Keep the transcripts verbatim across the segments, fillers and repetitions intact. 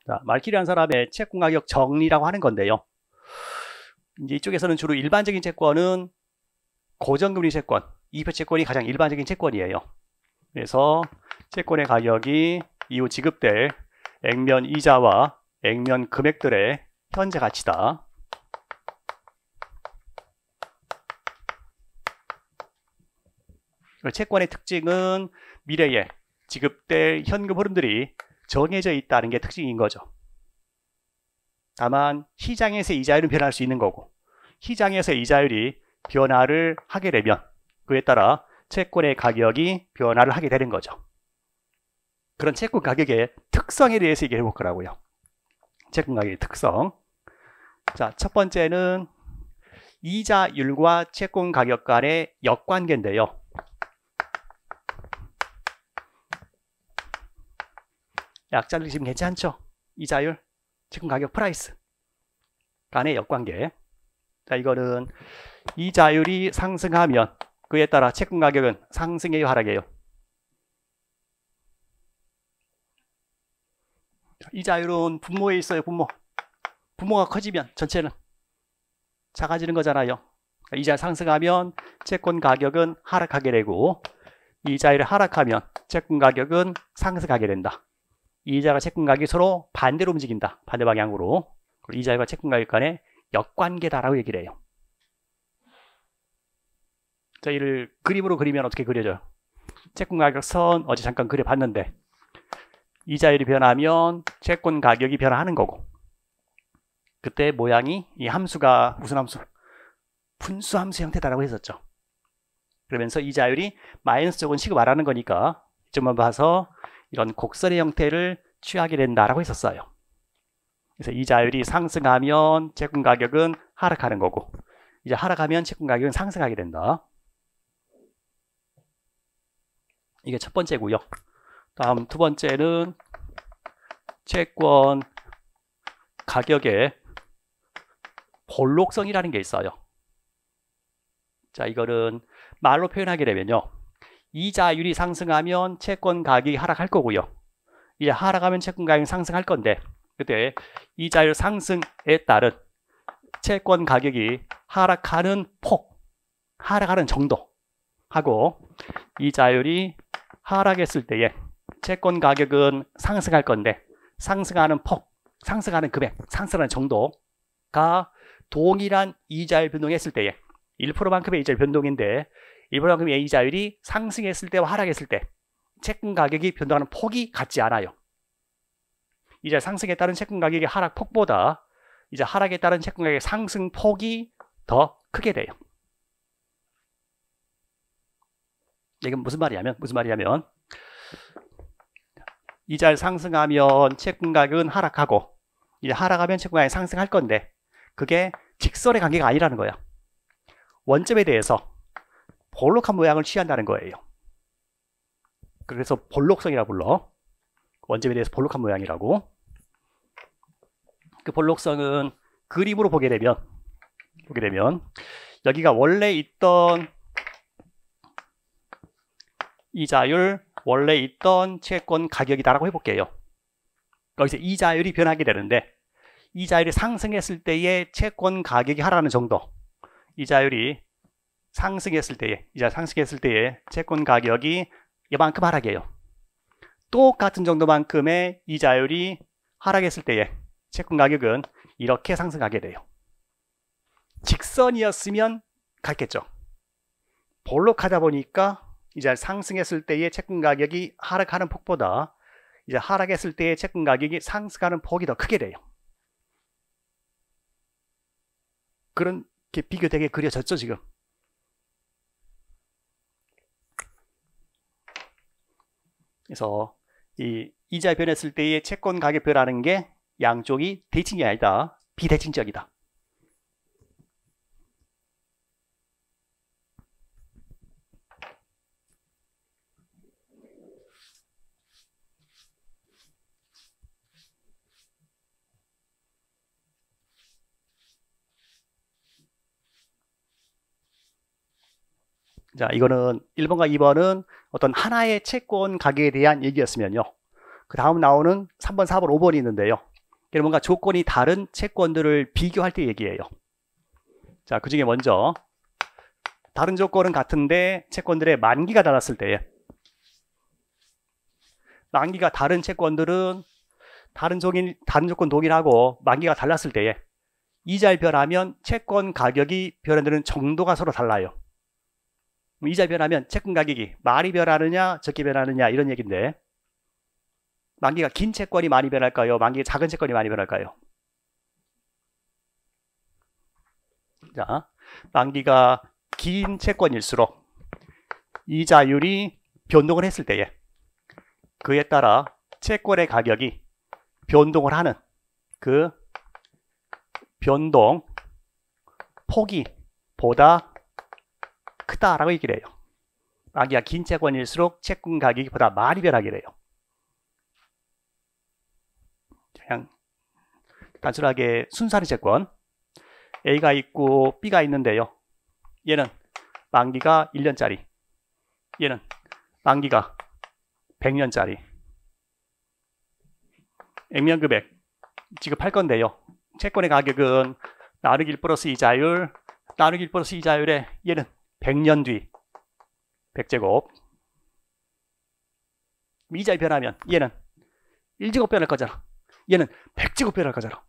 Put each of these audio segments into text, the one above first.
자, 말키리라는 사람의 채권 가격 정리라고 하는 건데요. 이제 이쪽에서는 주로 일반적인 채권은 고정금리 채권, 이표 채권이 가장 일반적인 채권이에요. 그래서 채권의 가격이 이후 지급될 액면 이자와 액면 금액들의 현재 가치다. 채권의 특징은 미래에 지급될 현금 흐름들이 정해져 있다는 게 특징인 거죠. 다만 시장에서 이자율은 변할 수 있는 거고, 시장에서 이자율이 변화를 하게 되면 그에 따라 채권의 가격이 변화를 하게 되는 거죠. 그런 채권 가격의 특성에 대해서 얘기해 볼 거라고요. 채권 가격의 특성. 자, 첫 번째는 이자율과 채권 가격 간의 역관계인데요. 약자들 지금 괜찮죠? 이자율, 채권 가격 프라이스 간의 역관계. 자, 이거는 이자율이 상승하면 그에 따라 채권 가격은 상승해요, 하락해요? 이자율은 분모에 있어요, 분모. 분모가 커지면 전체는 작아지는 거잖아요. 이자율 상승하면 채권 가격은 하락하게 되고, 이자율이 하락하면 채권 가격은 상승하게 된다. 이자가 채권 가격이 서로 반대로 움직인다. 반대 방향으로. 이자율과 채권 가격 간의 역관계다라고 얘기를 해요. 자, 이를 그림으로 그리면 어떻게 그려져요? 채권 가격 선 어제 잠깐 그려봤는데, 이자율이 변하면 채권 가격이 변화하는 거고, 그때 모양이 이 함수가 무슨 함수? 분수 함수 형태다라고 했었죠. 그러면서 이자율이 마이너스 쪽은 식을 말하는 거니까 이 점만 봐서 이런 곡선의 형태를 취하게 된다라고 했었어요. 그래서 이자율이 상승하면 채권 가격은 하락하는 거고, 이제 하락하면 채권 가격은 상승하게 된다. 이게 첫 번째고요. 다음 두 번째는 채권 가격의 볼록성이라는 게 있어요. 자, 이거는 말로 표현하게 되면요, 이자율이 상승하면 채권 가격이 하락할 거고요, 이제 하락하면 채권 가격이 상승할 건데, 그때 이자율 상승에 따른 채권 가격이 하락하는 폭, 하락하는 정도 하고, 이자율이 하락했을 때에 채권 가격은 상승할 건데 상승하는 폭, 상승하는 금액, 상승하는 정도가 동일한 이자율 변동했을 때에 일 퍼센트만큼의 이자율 변동인데 일 퍼센트만큼의 이자율이 상승했을 때와 하락했을 때 채권 가격이 변동하는 폭이 같지 않아요. 이제 상승에 따른 채권 가격의 하락 폭보다 이제 하락에 따른 채권 가격의 상승 폭이 더 크게 돼요. 이건 무슨 말이냐면 무슨 말이냐면 이자율 상승하면 채권 가격은 하락하고, 이제 하락하면 채권 가격이 상승할 건데 그게 직선의 관계가 아니라는 거야. 원점에 대해서 볼록한 모양을 취한다는 거예요. 그래서 볼록성이라고 불러. 원점에 대해서 볼록한 모양이라고. 그 볼록성은 그림으로 보게 되면 보게 되면 여기가 원래 있던 이자율, 원래 있던 채권 가격이다라고 해볼게요. 거기서 이자율이 변하게 되는데, 이자율이 상승했을 때의 채권 가격이 하락하는 정도, 이자율이 상승했을 때에 이자 상승했을 때의 채권 가격이 이만큼 하락해요. 똑같은 정도만큼의 이자율이 하락했을 때에 채권 가격은 이렇게 상승하게 돼요. 직선이었으면 같겠죠. 볼록하다 보니까 이제 상승했을 때의 채권 가격이 하락하는 폭보다 이제 하락했을 때의 채권 가격이 상승하는 폭이 더 크게 돼요. 그런 게 비교되게 그려졌죠, 지금. 그래서 이 이자 변했을 때의 채권 가격 변하는 게 양쪽이 대칭이 아니다, 비대칭적이다. 자, 이거는 일 번과 이 번은 어떤 하나의 채권 가격에 대한 얘기였으면요, 그 다음 나오는 삼 번, 사 번, 오 번이 있는데요, 그게 뭔가 조건이 다른 채권들을 비교할 때 얘기예요. 자, 그 중에 먼저 다른 조건은 같은데 채권들의 만기가 달랐을 때에, 만기가 다른 채권들은 다른 조건, 다른 조건 동일하고 만기가 달랐을 때에 이자를 변하면 채권 가격이 변화되는 정도가 서로 달라요. 이자 변하면 채권 가격이 많이 변하느냐 적게 변하느냐 이런 얘기인데, 만기가 긴 채권이 많이 변할까요? 만기가 작은 채권이 많이 변할까요? 자, 만기가 긴 채권일수록 이자율이 변동을 했을 때에 그에 따라 채권의 가격이 변동을 하는 그 변동 폭이 보다 크다라고 얘기를 해요. 만기가 긴 채권일수록 채권 가격이 보다 많이 변하게 돼요. 그냥 단순하게 순수한 채권 A가 있고 B가 있는데요. 얘는 만기가 일 년짜리, 얘는 만기가 백 년짜리. 액면금액 지급할 건데요. 채권의 가격은 나누기 일 플러스 이자율, 나누기 일 플러스 이자율에 얘는 백 년 뒤 백 제곱. 이자율 변하면 얘는 일 제곱 변할 거잖아. 얘는 백 제곱 변할 거잖아.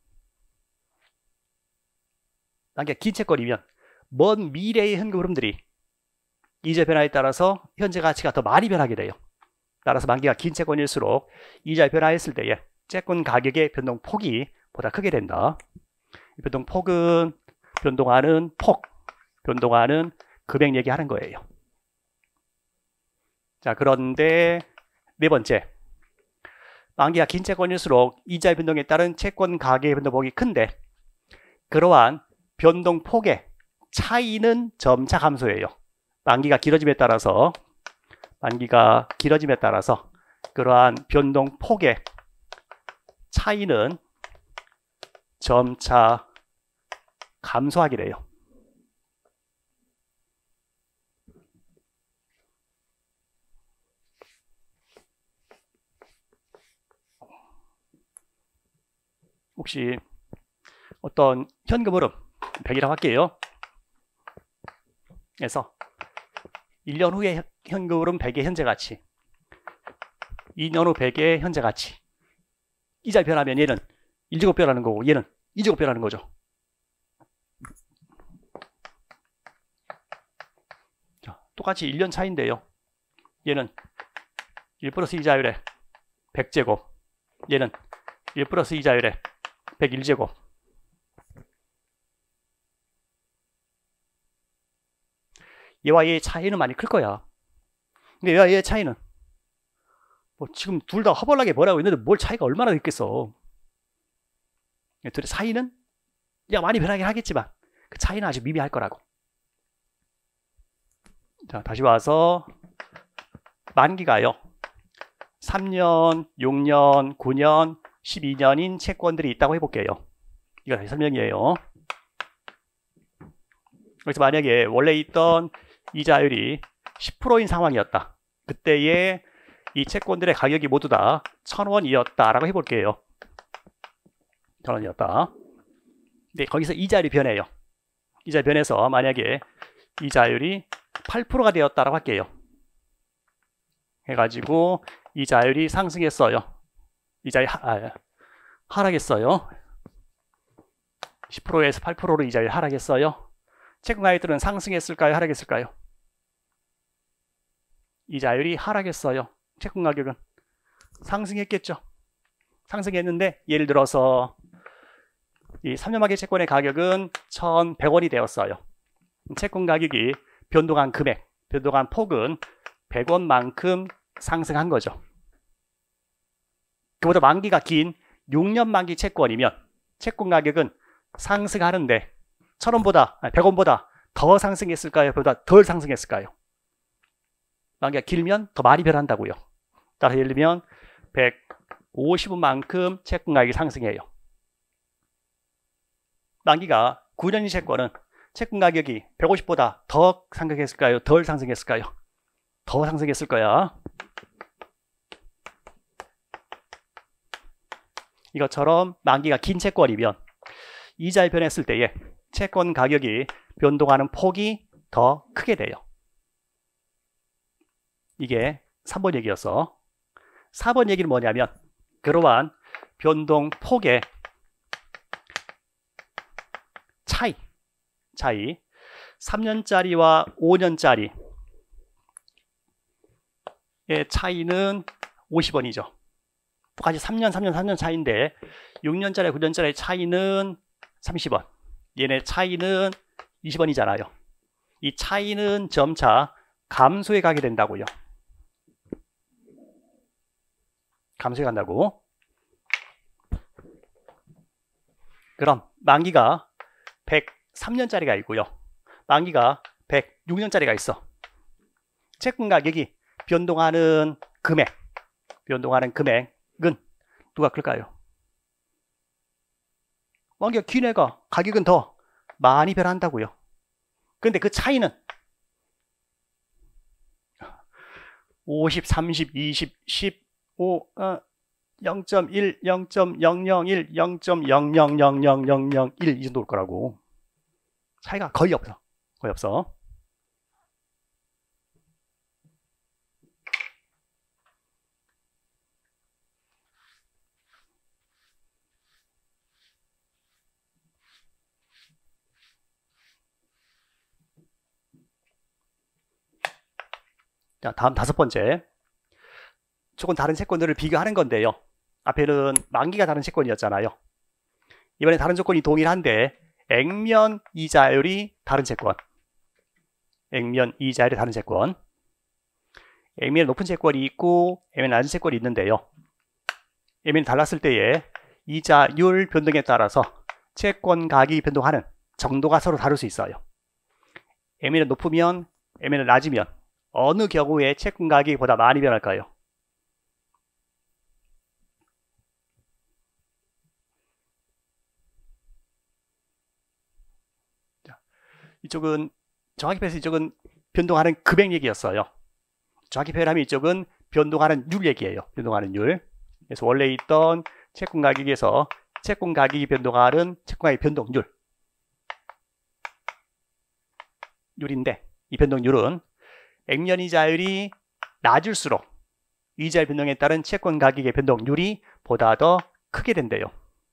만약에 긴 채권이면 먼 미래의 현금 흐름들이 이자 변화에 따라서 현재 가치가 더 많이 변하게 돼요. 따라서 만기가 긴 채권일수록 이자 변화했을 때에 채권 가격의 변동폭이 보다 크게 된다. 변동폭은 변동하는 폭, 변동하는 금액 얘기하는 거예요. 자, 그런데 네 번째, 만기가 긴 채권일수록 이자 변동에 따른 채권 가격의 변동폭이 큰데 그러한 변동폭의 차이는 점차 감소해요. 만기가 길어짐에 따라서 만기가 길어짐에 따라서 그러한 변동폭의 차이는 점차 감소하게 돼요. 혹시 어떤 현금 흐름 백이라고 할게요. 그래서 일 년 후에 현금 흐름 백의 현재 가치, 이 년 후 백의 현재 가치. 이자 변하면 얘는 일 제곱 변하는 거고 얘는 이 제곱 변하는 거죠. 자, 똑같이 일 년 차인데요. 얘는 일 플러스 이자율에 백 제곱, 얘는 일 플러스 이자율에 백일 제곱. 얘와 얘의 차이는 많이 클 거야. 근데 얘와 얘의 차이는 뭐 지금 둘 다 허벌나게 뭐라고 있는데 뭘 차이가 얼마나 있겠어. 둘의 차이는 야 많이 변하긴 하겠지만 그 차이는 아주 미미할 거라고. 자, 다시 와서 만기가요 삼 년, 육 년, 구 년, 십이 년인 채권들이 있다고 해볼게요. 이거 다시 설명이에요. 그래서 만약에 원래 있던 이자율이 십 퍼센트인 상황이었다. 그때의 이 채권들의 가격이 모두 다 천 원이었다라고 해볼게요. 천 원이었다. 근데 거기서 이자율이 변해요. 이자율이 변해서 만약에 이자율이 팔 퍼센트가 되었다라고 할게요. 해가지고 이자율이 상승했어요. 이자율이 하, 아, 하락했어요. 십 퍼센트에서 팔 퍼센트로 이자율이 하락했어요. 채권 가격들은 상승했을까요? 하락했을까요? 이자율이 하락했어요. 채권 가격은 상승했겠죠. 상승했는데 예를 들어서 이 삼 년 만기 채권의 가격은 천백 원이 되었어요. 채권 가격이 변동한 금액, 변동한 폭은 백 원만큼 상승한 거죠. 그보다 만기가 긴 육 년 만기 채권이면 채권 가격은 상승하는데 천 원보다, 아니 백 원보다 더 상승했을까요? 보다 덜 상승했을까요? 만기가 길면 더 많이 변한다고요. 따라서 예를 들면 백오십 원만큼 채권 가격이 상승해요. 만기가 구 년인 채권은 채권 가격이 백오십보다 더 상승했을까요? 덜 상승했을까요? 더 상승했을 거야. 이것처럼 만기가 긴 채권이면 이자율 변했을 때에 채권 가격이 변동하는 폭이 더 크게 돼요. 이게 삼 번 얘기였어. 사 번 얘기는 뭐냐면 그러한 변동 폭의 차이, 차이 삼 년짜리와 오 년짜리의 차이는 오십 원이죠. 똑같이 삼 년, 삼 년, 삼 년 차이인데 육 년짜리, 구 년짜리 차이는 삼십 원. 얘네 차이는 이십 원이잖아요. 이 차이는 점차 감소해 가게 된다고요. 감소해 간다고. 그럼 만기가 백삼 년짜리가 있고요. 만기가 백육 년짜리가 있어. 채권 가격이 변동하는 금액, 변동하는 금액은 누가 클까요? 만기가 긴 애가 가격은 더 많이 변한다고요. 근데 그 차이는 오십, 삼십, 이십, 십오, 어, 영 점 일, 영 점 영영일, 영 점 영영영영영일 이 정도 올 거라고. 차이가 거의 없어. 거의 없어. 자, 다음 다섯 번째. 조금 다른 채권들을 비교하는 건데요. 앞에는 만기가 다른 채권이었잖아요. 이번에 다른 조건이 동일한데 액면 이자율이 다른 채권. 액면 이자율이 다른 채권. 액면이 높은 채권이 있고 액면이 낮은 채권이 있는데요. 액면이 달랐을 때에 이자율 변동에 따라서 채권 가격이 변동하는 정도가 서로 다를 수 있어요. 액면이 높으면, 액면이 낮으면 어느 경우에 채권 가격이 보다 많이 변할까요? 이쪽은 정확히 표현해서 이쪽은 변동하는 금액 얘기였어요. 정확히 표현하면 이쪽은 변동하는 율 얘기예요. 변동하는 율. 그래서 원래 있던 채권 가격에서 채권 가격이 변동하는 채권 가격 변동률. 율인데 이 변동률은 액면 이자율이 낮을수록 이자율 변동에 따른 채권 가격의 변동률이 보다 더 크게 된대요.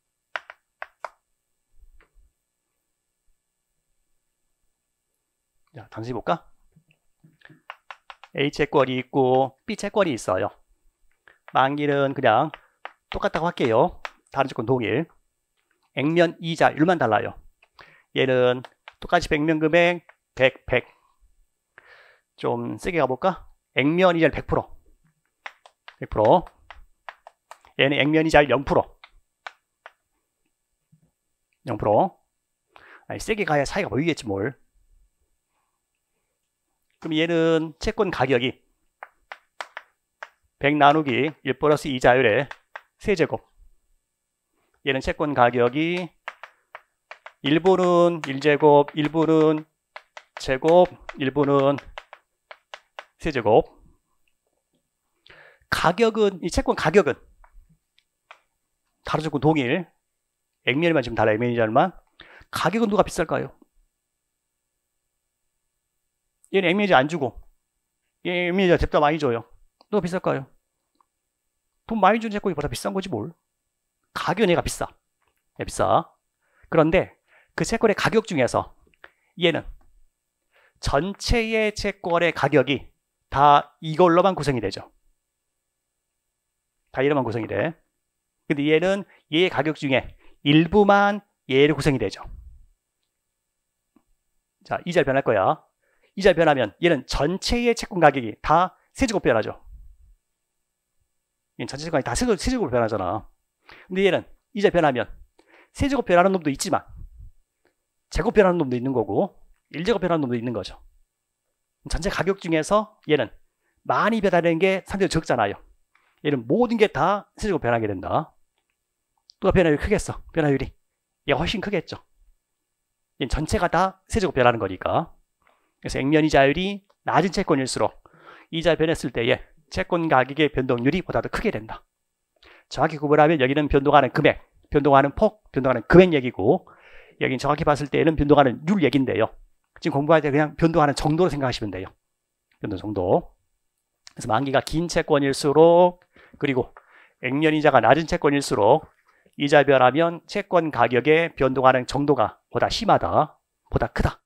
자, 다시 볼까? A 채권이 있고 B 채권이 있어요. 만기는 그냥 똑같다고 할게요. 다른 채권 동일. 액면 이자율만 달라요. 얘는 똑같이 백면 금액 백, 백. 좀 세게 가볼까? 액면 이자율 백 퍼센트. 백 퍼센트. 얘는 액면 이자율 영 퍼센트. 영 퍼센트. 아니, 세게 가야 차이가 보이겠지 뭘. 그럼 얘는 채권 가격이 백 나누기 일 플러스 이자율의 세제곱. 얘는 채권 가격이 일부는 일 제곱, 일부는 제곱, 일부는 세제곱. 가격은, 이 채권 가격은 다른 조건 동일. 액면만 지금 달라, 액면 이자율만. 가격은 누가 비쌀까요? 얘는 액면이자 안 주고 얘는 액면이자 잽다 많이 줘요. 누가 비쌀까요? 돈 많이 준 채권이 보다 비싼 거지 뭘. 가격은 얘가 비싸. 얘 비싸. 그런데 그 채권의 가격 중에서 얘는 전체의 채권의 가격이 다 이걸로만 구성이 되죠. 다 이로만 구성이 돼. 근데 얘는 얘의 가격 중에 일부만 얘로 구성이 되죠. 자, 이자율 변할 거야. 이자율 변하면 얘는 전체의 채권 가격이 다 세제곱 변하죠. 얘는 전체 채권 가격이 다 세제곱, 세제곱으로 변하잖아. 근데 얘는 이자율 변하면 세제곱 변하는 놈도 있지만 제곱 변하는 놈도 있는 거고 일 제곱 변하는 놈도 있는 거죠. 전체 가격 중에서 얘는 많이 변하는 게 상대적으로 적잖아요. 얘는 모든 게 다 세제곱 변하게 된다. 누가 변화율이 크겠어? 변화율이 얘가 훨씬 크겠죠. 얘는 전체가 다 세제곱 변하는 거니까. 그래서 액면 이자율이 낮은 채권일수록 이자 변했을 때에 채권 가격의 변동률이 보다 더 크게 된다. 정확히 구분하면 여기는 변동하는 금액, 변동하는 폭, 변동하는 금액 얘기고 여기는 정확히 봤을 때는 변동하는 율 얘기인데요. 지금 공부할 때 그냥 변동하는 정도로 생각하시면 돼요. 변동 정도. 그래서 만기가 긴 채권일수록 그리고 액면이자가 낮은 채권일수록 이자 변하면 채권 가격의 변동하는 정도가 보다 심하다, 보다 크다.